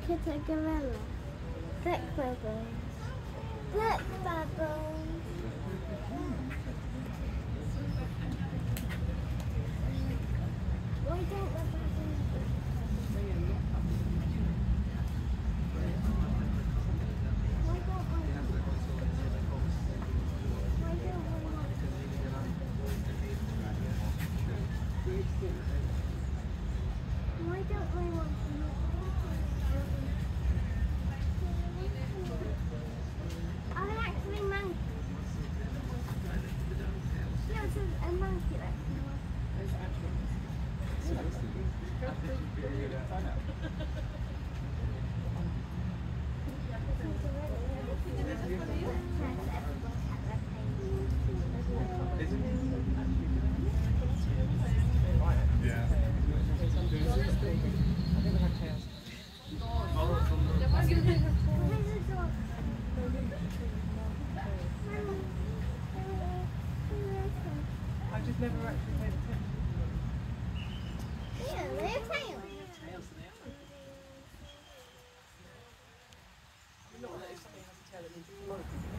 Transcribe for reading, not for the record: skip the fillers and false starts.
at a gorilla. Look, Bubbles. Look, Bubbles. Why don't the bubbles? Why don't we want to are they actually monkeys? Yeah, it's a monkey that can walk. I just never actually paid attention. Yeah, they have tails. Not that if something has a tail, it means it's a monkey.